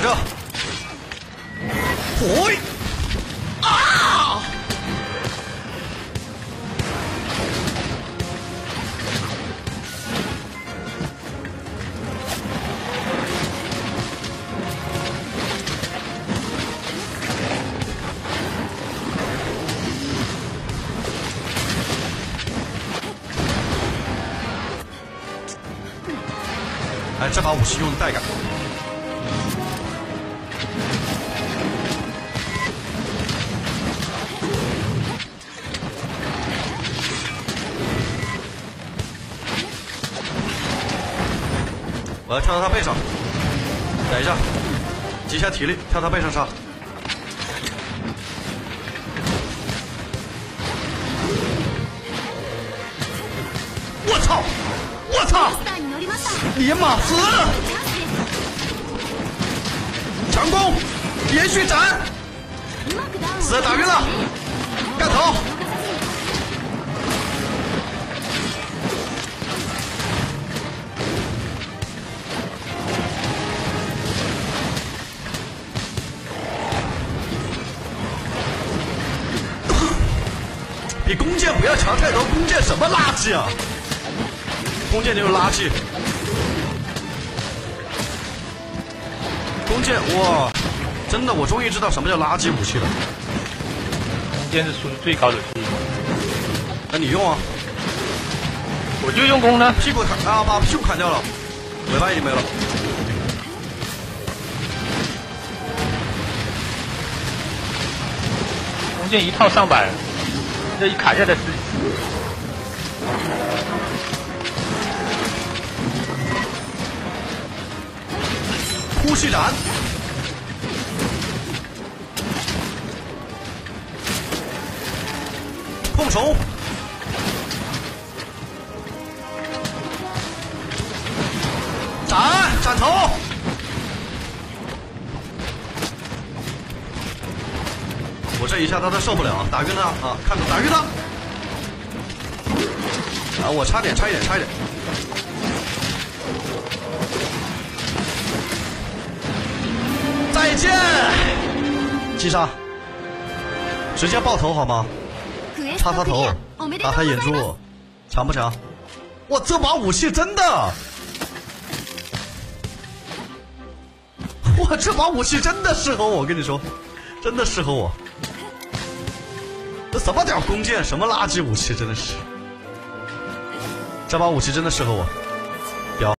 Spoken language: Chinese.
着。喂！啊！哎，这把武器用的带感。我要跳到他背上，等一下，集一下体力，跳他背上杀。我操！我操！尼玛死！强攻，连续斩，死打晕了，干头！比弓箭不要强太多，弓箭什么垃圾啊！弓箭就是垃圾。弓箭哇，真的，我终于知道什么叫垃圾武器了。 弓箭是输出最高的速度。 那你用啊？ 我就用弓呢。 屁股砍啊，把屁股砍掉了，尾巴已经没了。 弓箭一套上百，这一砍下来是。呼吸斩，碰手，斩头，我这一下他都受不了，打晕他啊！看着打晕他啊！我差一点。再见，击杀，直接爆头好吗？插他头，打他眼珠，强不强？哇，这把武器真的，哇，这把武器真的适合我，我跟你说，真的适合我。这什么屌弓箭，什么垃圾武器，真的是，这把武器真的适合我。